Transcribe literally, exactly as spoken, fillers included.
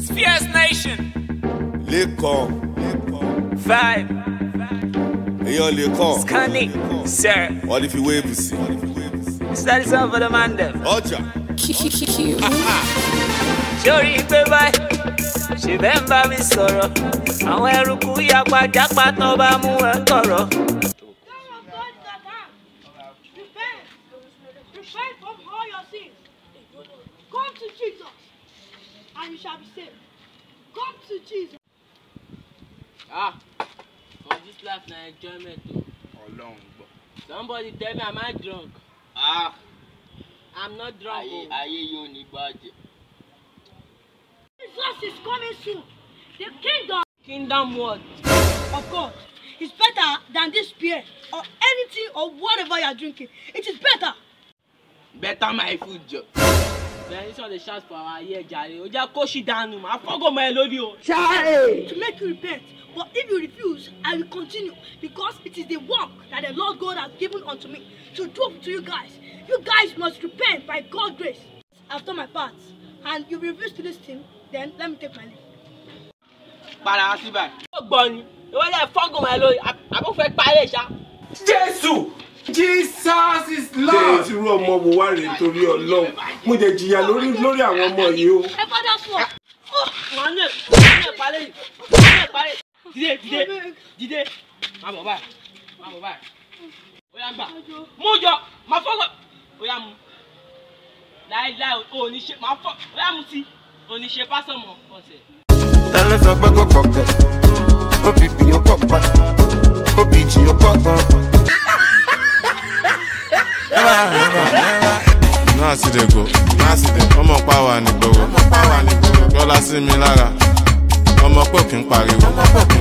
Fierce Nation. Lekon. Vibe. Eyan Lekon. Scanning. Sir. What if you wave to see? Is that the song for the man them? Oja. Sori pe báyìí. Ṣé bẹ́ẹ̀ ń bá mi sọ̀rọ̀? Àwọn eruku yapa jápa tán bá mú ẹ tọ̀rọ̀. Come to Jesus, and you shall be saved. Come to Jesus. Ah, for this life na enjoyment o. Ọlọ́run gbọ́. Somebody tell me, am I drunk? Ah, I'm not drunk o. ayé yóò ní bàjẹ́. Jesus is coming soon. The kingdom Kingdom what? of God is better than this beer or anything or whatever you are drinking. It is better. Better my food jọ. Then this one dey shout for our ear jare. O jẹ́ kó ṣì dànù, màá fọ́gọ̀ mọ́ ẹ lórí o. To make you repent. But if you refuse, I will continue because it is the work that the Lord God has given unto me to do to you guys. You guys must repent by God's grace. I've done my part, and you refuse to listen, then let me take my leave. Padà wá síbẹ̀. Ó gbọ́ ni, ìwọ lè fọ́gọ̀ mọ́ ẹ lórí, àbó fẹ́ parí ṣá. Jésù! Jesus is Lord! Ṣé irú ọmọ wo wá rèé torí Ọlọ́run? Mo jẹ jìyà lórí lórí àwọn ọmọ yìí o. Ẹ bá dá sùn. Wọ́n ní ẹ̀ parí, wọ́n ní ẹ̀ parí. Dìde, dìde, dìde. Má bọ̀ báyìí, má bọ̀ báyìí. Ó yá gbà. Mú jọ, má fọ́gọ̀. Ó yá mu. Láíláí o ní ṣe, má fọ́. Ó yá mu sí. O ní ṣe pásọ̀ mọ́ ọ̀sẹ̀. Tẹ́lẹ̀ sọ pé kò pọ̀kẹ́, ó fi fi ó pọ̀ pa, ó fi jì ó pọ̀ gan. Náà sì dé go, náà sì dé, ọmọ pàwọ́ ní gbogbo, ọmọ pàwọ́ ní gbogbo, yọ́lá sí mi lára, ọmọ pò kí n pariwo.